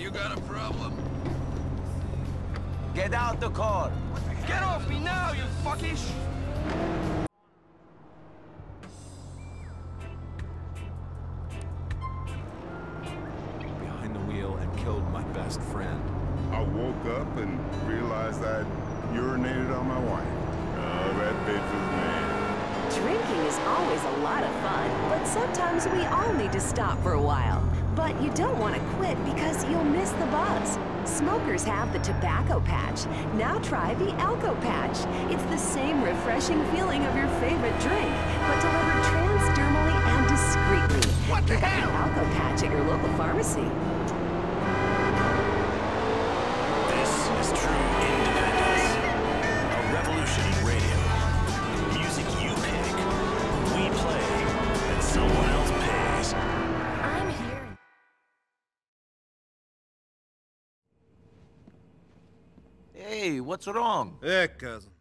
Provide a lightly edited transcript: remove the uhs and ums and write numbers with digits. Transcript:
You got a problem? Get out the car! Get off me now, you fuckish! Behind the wheel and killed my best friend. I woke up and realized I'd urinated on my wife. Oh, that bitch was mad. Drinking is always a lot of fun, but sometimes we all need to stop for a while. But you don't want to quit because you'll miss the buzz. Smokers have the tobacco patch. Now try the Elko patch. It's the same refreshing feeling of your favorite drink, but delivered transdermally and discreetly. What the Pick up hell? the Elko patch at your local pharmacy. This is true independence. A revolution in radio. Music you pick, we play, and someone else pays. I'm here. Hey, what's wrong? Hey, cousin.